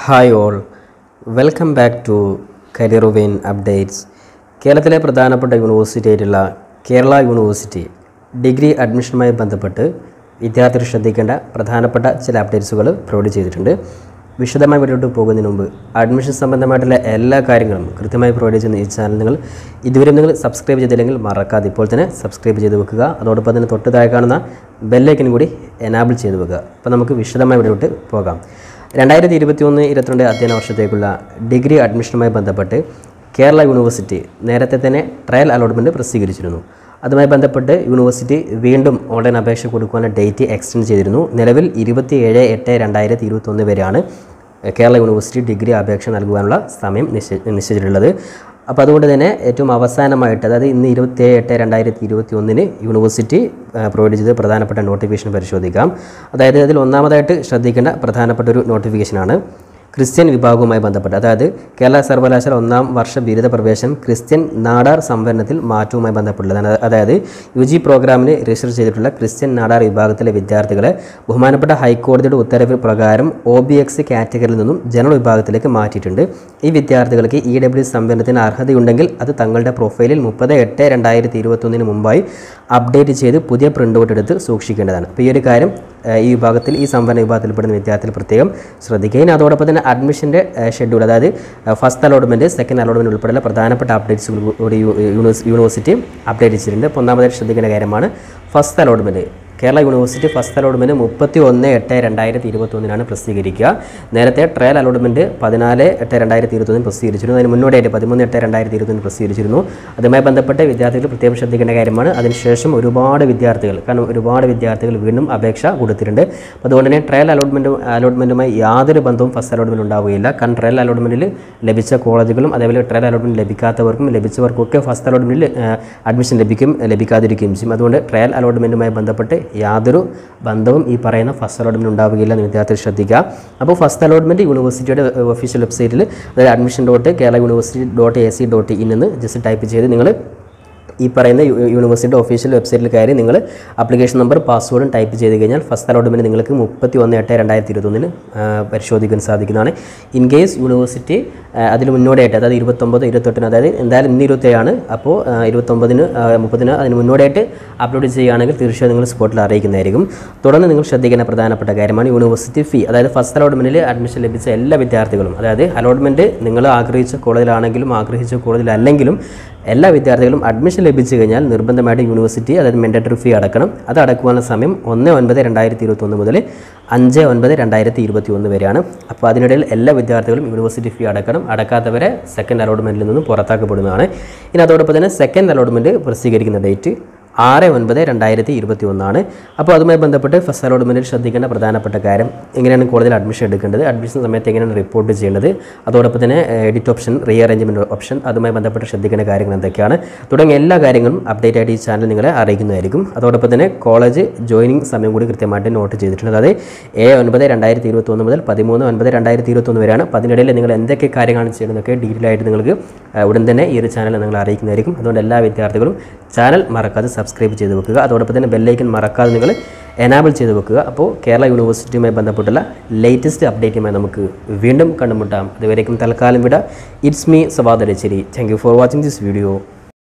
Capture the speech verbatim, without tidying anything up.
Hi all, welcome back to Career Vein updates. കേരളത്തിലെ പ്രധാനപ്പെട്ട university ആയിട്ടുള്ള കേരള യൂണിവേഴ്സിറ്റി ഡിഗ്രി അഡ്മിഷനുമായി ബന്ധപ്പെട്ട് വിദ്യാർത്ഥികൾ ശ്രദ്ധിക്കേണ്ട പ്രധാനപ്പെട്ട ചില അപ്ഡേറ്റ്സുകൾ പ്രൊവൈഡ് ചെയ്തിട്ടുണ്ട്. വിശദമായി വീഡിയോട്ട് പോകുന്നതിന് മുമ്പ് അഡ്മിഷൻ സംബന്ധമായിട്ടുള്ള എല്ലാ കാര്യങ്ങളും കൃത്യമായി പ്രൊവൈഡ് ചെയ്യുന്ന ഈ ചാനൽ നിങ്ങൾ ഇതുവരെ നിങ്ങൾ സബ്സ്ക്രൈബ് ചെയ്തില്ലെങ്കിൽ മറക്കാതെ ഇപ്പോൾ തന്നെ സബ്സ്ക്രൈബ് ചെയ്ത് വെക്കുക. അതോടൊപ്പം തന്നെ തൊട്ട് താഴെ കാണുന്ന ബെല്ലൈക്കനും കൂടി എനാബിൾ ചെയ്ത് വെക്കുക. അപ്പോൾ നമുക്ക് വിശദമായി വീഡിയോട്ട് പോകാം. രണ്ടായിരത്തി ഇരുപത്തി ഒന്ന് ഇരുപത്തിരണ്ട് അധ്യയന വർഷത്തേക്കുള്ള ഡിഗ്രി അഡ്മിഷനുമായി ബന്ധപ്പെട്ട് കേരള യൂണിവേഴ്സിറ്റി നേരത്തെ തന്നെ ട്രയൽ അലോട്ട്മെൻറ്റ് പ്രസിദ്ധീകരിച്ചിരുന്നു. അതുമായി ബന്ധപ്പെട്ട് യൂണിവേഴ്സിറ്റി വീണ്ടും ഓൺലൈൻ അപേക്ഷ കൊടുക്കുവാനുള്ള ഡേറ്റ് എക്സ്റ്റെൻഡ് ചെയ്തിരുന്നു. നിലവിൽ ഇരുപത്തി ഏഴ് എട്ട് രണ്ടായിരത്തി ഇരുപത്തൊന്ന് വരെയാണ് കേരള യൂണിവേഴ്സിറ്റി ഡിഗ്രി അപേക്ഷ നൽകുവാനുള്ള സമയം നിശ്ചയി നിശ്ചയിച്ചിട്ടുള്ളത്. അപ്പോൾ അതുകൊണ്ട് തന്നെ ഏറ്റവും അവസാനമായിട്ട്, അതായത് ഇന്ന് ഇരുപത്തി ഏഴ് എട്ട് രണ്ടായിരത്തി ഇരുപത്തി ഒന്നിന് യൂണിവേഴ്സിറ്റി പ്രൊവൈഡ് ചെയ്ത് പ്രധാനപ്പെട്ട നോട്ടിഫിക്കേഷൻ പരിശോധിക്കാം. അതായത് അതിൽ ഒന്നാമതായിട്ട് ശ്രദ്ധിക്കേണ്ട പ്രധാനപ്പെട്ട ഒരു നോട്ടിഫിക്കേഷനാണ് ക്രിസ്ത്യൻ വിഭാഗവുമായി ബന്ധപ്പെട്ട്. അതായത് കേരള സർവകലാശാല ഒന്നാം വർഷ ബിരുദ പ്രവേശനം ക്രിസ്ത്യൻ നാടാർ സംവരണത്തിൽ മാറ്റവുമായി ബന്ധപ്പെട്ടുള്ളതാണ്. അതായത് യു ജി പ്രോഗ്രാമിന് രജിസ്റ്റർ ചെയ്തിട്ടുള്ള ക്രിസ്ത്യൻ നാടാർ വിഭാഗത്തിലെ വിദ്യാർത്ഥികളെ ബഹുമാനപ്പെട്ട ഹൈക്കോടതിയുടെ ഉത്തരവ് പ്രകാരം ഒ ബി എക്സ് കാറ്റഗറിയിൽ നിന്നും ജനറൽ വിഭാഗത്തിലേക്ക് മാറ്റിയിട്ടുണ്ട്. ഈ വിദ്യാർത്ഥികൾക്ക് ഇ ഡബ്ല്യു സംവരണത്തിന് അർഹതയുണ്ടെങ്കിൽ അത് തങ്ങളുടെ പ്രൊഫൈലിൽ മുപ്പത് എട്ട് രണ്ടായിരത്തി ഇരുപത്തൊന്നിന് മുമ്പായി അപ്ഡേറ്റ് ചെയ്ത് പുതിയ പ്രിൻ്റ് ഔട്ട് എടുത്ത് സൂക്ഷിക്കേണ്ടതാണ്. അപ്പോൾ ഈ ഒരു കാര്യം ഈ വിഭാഗത്തിൽ ഈ സംവരണ വിഭാഗത്തിൽപ്പെടുന്ന വിദ്യാർത്ഥികൾ പ്രത്യേകം ശ്രദ്ധിക്കുകയും അതോടൊപ്പം തന്നെ അഡ്മിഷൻ്റെ ഷെഡ്യൂൾ, അതായത് ഫസ്റ്റ് അലോട്ട്മെൻറ്റ് സെക്കൻഡ് അലോട്ട്മെൻറ്റ് ഉൾപ്പെടെയുള്ള പ്രധാനപ്പെട്ട അപ്ഡേറ്റ്സുകൾ കൂടി യൂണിവേഴ്സിറ്റി അപ്ഡേറ്റ് ചെയ്തിട്ടുണ്ട്. അപ്പോൾ ഒന്നാമതായിട്ട് ശ്രദ്ധിക്കേണ്ട കാര്യമാണ് first allotment. Kerala university first allotment മുപ്പത്തി ഒന്ന് എട്ട് രണ്ടായിരത്തി ഇരുപത്തൊന്നിനാണ് പ്രസിദ്ധീകരിക്കുക. നേരത്തെ ട്രയൽ അലോട്ട്മെൻറ്റ് പതിനാല് എട്ട് രണ്ടായിരത്തി ഇരുപത്തൊന്നിന് പ്രസിദ്ധീകരിച്ചിരുന്നു. അതിന് മുന്നോടിയായിട്ട് പതിമൂന്ന് എട്ട് രണ്ടായിരത്തി ഇരുപത്തൊന്നിന് പ്രസിദ്ധീകരിച്ചിരുന്നു. അതുമായി ബന്ധപ്പെട്ട് വിദ്യാർത്ഥികൾ പ്രത്യേകം ശ്രദ്ധിക്കേണ്ട കാര്യമാണ്. അതിനുശേഷം ഒരുപാട് വിദ്യാർത്ഥികൾ കാരണം ഒരുപാട് വിദ്യാർത്ഥികൾ വീണ്ടും അപേക്ഷ കൊടുത്തിട്ടുണ്ട്. അപ്പോൾ അതുകൊണ്ട് തന്നെ ട്രയൽ അലോട്ട്മെൻറ്റ് അലോട്ട്മെൻറ്റുമായി യാതൊരു ബന്ധവും ഫസ്റ്റ് അലോട്ട്മെൻറ്റ് ഉണ്ടാവുകയില്ല. കാരണം ട്രയൽ അലോട്ട്മെൻറ്റിൽ ലഭിച്ച കോളേജുകളും അതേപോലെ ട്രയൽ അലോട്ട്മെൻറ്റ് ലഭിക്കാത്തവർക്കും ലഭിച്ചവർക്കൊക്കെ ഫസ്റ്റ് അലോട്ട്മെൻറ്റിൽ അഡ്മിഷൻ ലഭിക്കും ലഭിക്കാതിരിക്കുകയും ചെയ്യും. അതുകൊണ്ട് ട്രയൽ അലോട്ട്മെൻറ്റുമായി ബന്ധപ്പെട്ട് യാതൊരു ബന്ധവും ഈ പറയുന്ന ഫസ്റ്റ് അലോട്ട്മെൻറ്റ് ഉണ്ടാവുകയില്ല എന്ന് വിദ്യാർത്ഥികൾ ശ്രദ്ധിക്കുക. അപ്പോൾ ഫസ്റ്റ് അലോട്ട്മെൻറ്റ് യൂണിവേഴ്സിറ്റിയുടെ ഒഫീഷ്യൽ വെബ്സൈറ്റിൽ, അതായത് admission dot Kerala university dot A C dot in എന്ന് ജസ്റ്റ് ടൈപ്പ് ചെയ്ത് നിങ്ങൾ ഈ പറയുന്ന യൂണിവേഴ്സിറ്റിയുടെ ഒഫീഷ്യൽ വെബ്സൈറ്റിൽ കയറി നിങ്ങൾ ആപ്ലിക്കേഷൻ നമ്പർ പാസ്വേഡും ടൈപ്പ് ചെയ്ത് കഴിഞ്ഞാൽ ഫസ്റ്റ് അലോട്ട്മെൻറ്റ് നിങ്ങൾക്ക് മുപ്പത്തി ഒന്ന് എട്ട് രണ്ടായിരത്തി ഇരുപത്തൊന്നിന് പരിശോധിക്കാൻ സാധിക്കുന്നതാണ്. ഇൻ കേസ് യൂണിവേഴ്സിറ്റി അതിൽ മുന്നോടിയായിട്ട്, അതായത് ഇരുപത്തൊമ്പത് ഇരുപത്തെട്ടിന്, അതായത് എന്തായാലും ഇന്ന് ഇരുപത്തേഴാണ്, അപ്പോൾ ഇരുപത്തൊമ്പതിന് മുപ്പതിന് അതിന് മുന്നോടിയായിട്ട് അപ്ലോഡ് ചെയ്യുകയാണെങ്കിൽ തീർച്ചയായും നിങ്ങൾ സ്പോട്ടിൽ അറിയിക്കുന്നതായിരിക്കും. തുടർന്ന് നിങ്ങൾ ശ്രദ്ധിക്കേണ്ട പ്രധാനപ്പെട്ട കാര്യമാണ് യൂണിവേഴ്സിറ്റി ഫീ. അതായത് ഫസ്റ്റ് അലോട്ട്മെൻറ്റിൽ അഡ്മിഷൻ ലഭിച്ച എല്ലാ വിദ്യാർത്ഥികളും, അതായത് അലോട്ട്മെൻറ്റ് നിങ്ങൾ ആഗ്രഹിച്ച കോളേജിലാണെങ്കിലും ആഗ്രഹിച്ച കോളേജിലല്ലെങ്കിലും എല്ലാ വിദ്യാർത്ഥികളും അഡ്മിഷൻ ലഭിച്ചു കഴിഞ്ഞാൽ നിർബന്ധമായിട്ട് യൂണിവേഴ്സിറ്റി, അതായത് മാൻഡേറ്ററി ഫീ അടക്കണം. അത് അടക്കുവാനുള്ള സമയം ഒന്ന് ഒൻപത് രണ്ടായിരത്തി ഇരുപത്തൊന്ന് മുതൽ അഞ്ച് ഒൻപത് രണ്ടായിരത്തി ഇരുപത്തി ഒന്ന് വരെയാണ്. അപ്പോൾ അതിനിടയിൽ എല്ലാ വിദ്യാർത്ഥികളും യൂണിവേഴ്സിറ്റി ഫീ അടക്കണം. അടക്കാത്തവരെ സെക്കൻഡ് അലോട്ട്മെൻറ്റിൽ നിന്നും പുറത്താക്കപ്പെടുന്നതാണ്. ഇനി അതോടൊപ്പം തന്നെ സെക്കൻഡ് അലോട്ട്മെൻറ്റ് പ്രസിദ്ധീകരിക്കുന്ന ഡേറ്റ് ആറ് ഒൻപത് രണ്ടായിരത്തി ഇരുപത്തി ഒന്നാണ്. അപ്പോൾ അതുമായി ബന്ധപ്പെട്ട് ഫസ്റ്റ് അലോട്ട്മെൻറ്റിൽ ശ്രദ്ധിക്കേണ്ട പ്രധാനപ്പെട്ട കാര്യം, എങ്ങനെയാണ് കോളേജിൽ അഡ്മിഷൻ എടുക്കേണ്ടത്, അഡ്മിഷൻ സമയത്ത് എങ്ങനെയാണ് റിപ്പോർട്ട് ചെയ്യേണ്ടത്, അതോടൊപ്പം തന്നെ edit option, rearrangement option, അതുമായി ബന്ധപ്പെട്ട് ശ്രദ്ധിക്കേണ്ട കാര്യങ്ങൾ എന്തൊക്കെയാണ് തുടങ്ങിയ എല്ലാ കാര്യങ്ങളും അപ്ഡേറ്റ് ആയിട്ട് ഈ ചാനൽ നിങ്ങളെ അറിയിക്കുന്നതായിരിക്കും. അതോടൊപ്പം തന്നെ കോളേജ് ജോയിനിങ് സമയം കൂടി കൃത്യമായിട്ട് നോട്ട് ചെയ്തിട്ടുണ്ട്. അതായത് ഏഴ് ഒൻപത് രണ്ടായിരത്തി ഇരുപത്തി ഒന്ന് മുതൽ പതിമൂന്ന് ഒൻപത് രണ്ടായിരത്തി ഇരുപത്തൊന്ന് വരെയാണ്. അപ്പോൾ അതിനിടയിൽ നിങ്ങൾ എന്തൊക്കെ കാര്യങ്ങളാണ് ചെയ്യുന്നതൊക്കെ ഡീറ്റെയിൽ ആയിട്ട് നിങ്ങൾക്ക് ഉടൻ തന്നെ ഈ ഒരു ചാനൽ നിങ്ങൾ അറിയിക്കുന്നതായിരിക്കും. അതുകൊണ്ട് എല്ലാ വിദ്യാർത്ഥികളും ചാനൽ മറക്കാതെ സബ്സ്ക്രൈബ് ചെയ്ത് വെക്കുക. അതോടൊപ്പം തന്നെ ബെല്ലൈക്കൻ മറക്കാതെ നിങ്ങൾ എനാബിൾ ചെയ്ത് വെക്കുക. അപ്പോൾ കേരള യൂണിവേഴ്സിറ്റിയുമായി ബന്ധപ്പെട്ടുള്ള ലേറ്റസ്റ്റ് അപ്ഡേറ്റുമായി നമുക്ക് വീണ്ടും കണ്ടുമുട്ടാം. അതുവരേക്കും തൽക്കാലം വിട. It's me Savad Aracheri. Thank you for watching this video.